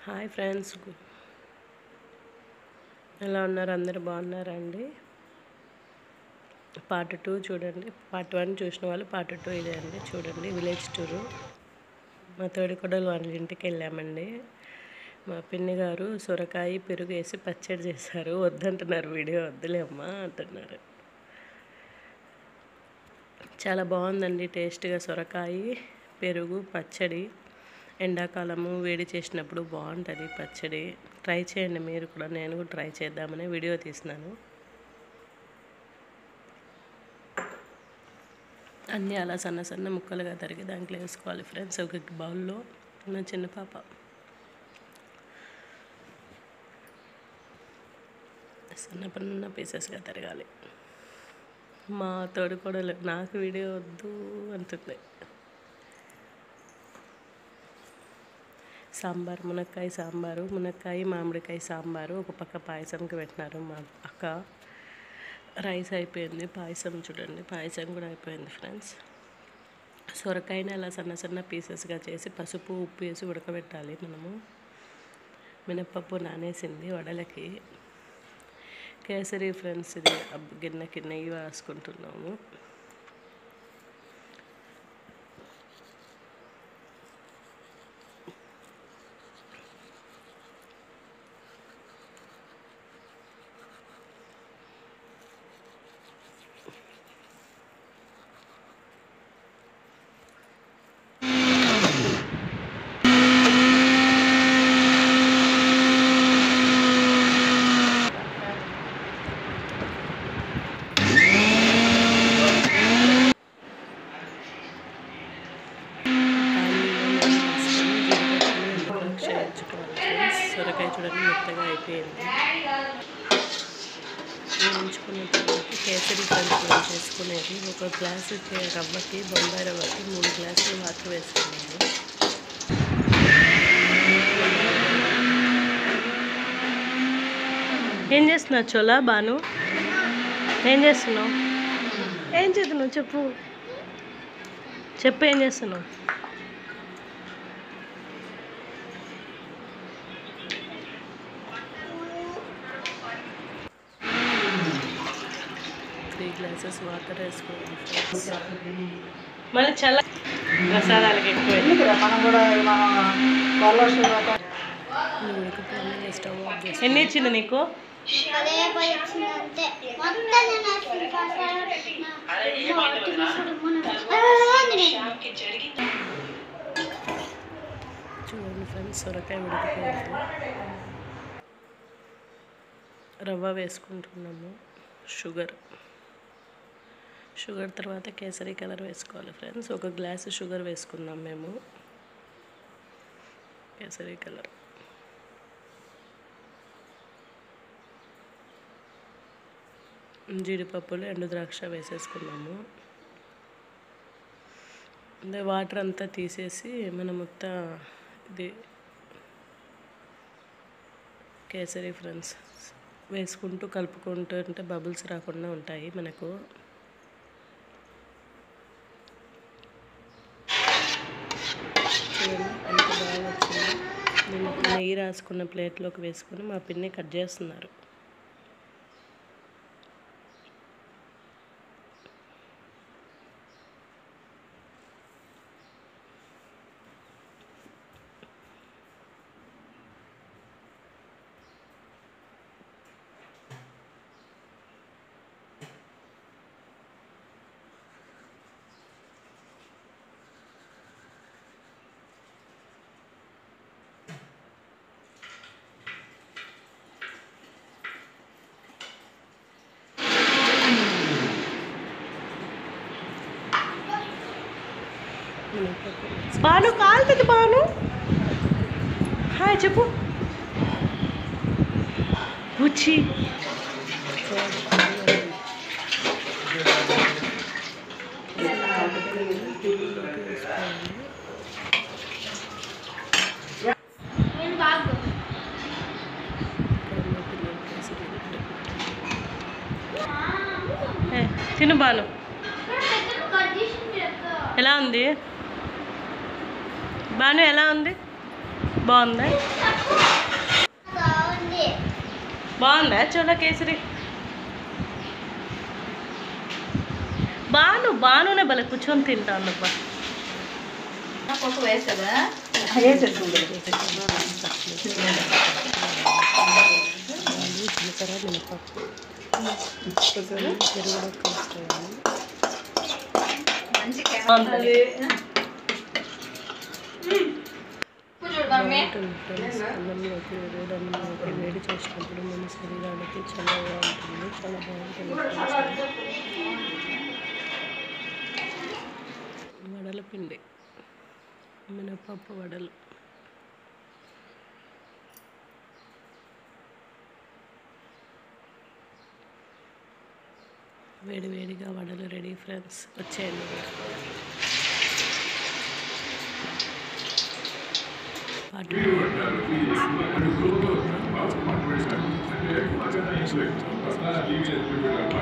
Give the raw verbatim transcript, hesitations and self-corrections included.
Hi friends, ఎలా ఉన్నారు? అందరూ బాగున్నారా అండి? పార్ట్ టూ చూడండి. పార్ట్ వన్ చూసిన వాళ్ళు పార్ట్ టూ ఇదే అండి. చూడండి, విలేజ్ టూరు. మా తోడికోడలు వాళ్ళ ఇంటికి వెళ్ళామండి. మా పిన్ని గారు సొరకాయ పెరుగు వేసి పచ్చడి చేశారు. వద్దంటున్నారు, వీడియో వద్దులే అమ్మా అంటున్నారు. చాలా బాగుందండి, టేస్ట్గా. సొరకాయ పెరుగు పచ్చడి ఎండాకాలము వేడి చేసినప్పుడు బాగుంటుంది పచ్చడి. ట్రై చేయండి మీరు కూడా. నేను కూడా ట్రై చేద్దామని వీడియో తీసినాను. అన్నీ అలా సన్న సన్న ముక్కలుగా తరిగి దాంట్లో వేసుకోవాలి ఫ్రెండ్స్. ఒక బౌల్లో నా చిన్న పాప సన్న పన్న పీసెస్గా తరగాలి. మా తోడుకోడలు నాకు వీడియో వద్దు అంటుంది. సాంబార్, మునక్కాయ సాంబారు, మునక్కాయ మామిడికాయ సాంబారు. ఒక పక్క పాయసంకి పెట్టినారు మా అక్క. రైస్ అయిపోయింది, పాయసం చూడండి, పాయసం కూడా అయిపోయింది ఫ్రెండ్స్. సొరకాయని అలా సన్న సన్న పీసెస్గా చేసి పసుపు ఉప్పు వేసి ఉడకబెట్టాలి మనము. మినప్పప్పు నానేసింది వడలకి. కేసరి ఫ్రెండ్స్, ఇది గిన్నెకి నెయ్యి వేసుకుంటున్నాము. సొరకాయ చూడండి మెత్తగా అయిపోయింది. వేయించుకున్న తర్వాత కేసరి పంచడం చేసుకునేది. ఒక గ్లాసు రవ్వకి, బొంబాయి రవ్వకి మూడు గ్లాసులు వాటర్ వేసుకున్నాము. ఏం చేస్తున్నావు చోలా బాను? ఏం చేస్తున్నావు? ఏం చేస్తున్నావు చెప్పు చెప్పు ఏం చేస్తున్నావు? త్రీ గ్లాసెస్ వాటర్ వేసుకోవాలి. మళ్ళీ చల్ల ప్రసాదాలకి ఎక్కువ ఎన్ని ఇచ్చింది నీకు? చూడండి ఫ్రెండ్స్, సొరకాయ ఉడికిపోయింది. రవ్వ వేసుకుంటున్నాము, షుగర్ షుగర్ తర్వాత కేసరి కలర్ వేసుకోవాలి ఫ్రెండ్స్. ఒక గ్లాసు షుగర్ వేసుకున్నాం మేము. కేసరి కలర్, జీడిపప్పులు, ఎండు ద్రాక్ష వేసేసుకున్నాము. అంటే వాటర్ అంతా తీసేసి మనం మొత్తం ఇది కేసరి ఫ్రెండ్స్ వేసుకుంటూ కలుపుకుంటూ ఉంటే బబుల్స్ రాకుండా ఉంటాయి మనకు. చూడండి అంత బాగా వచ్చింది. నేను నెయ్యి రాసుకున్న ప్లేట్లోకి వేసుకొని మా పిన్ని కట్ చేస్తున్నారు. బాను కాలుతుంది. బాను హాయ్ చెప్పు. వచ్చి తిను బాను. ఎలా ఉంది బాను? ఎలా ఉంది? బాగుందా బాగుందా చోళ కేసరి బాను బానునే భలే కూర్చొని తింటాను అబ్బా పప్పు వేస్తుందా జీలకర్ర మినపప్పు పెరుగు కలుస్తాయండి బాగుంటుంది ఫ్రెండ్స్ అన్నంలోకి వేడి అన్నంలోకి వేడి చేసినప్పుడు మన శరీరానికి చల్లగా ఉంటుంది చాలా బాగుంటుంది వడల పిండి మినపప్పు వడలు వేడి వేడిగా వడలు రెడీ ఫ్రెండ్స్ వచ్చేయండి పార్ట్ టూ ఫ్రెండ్స్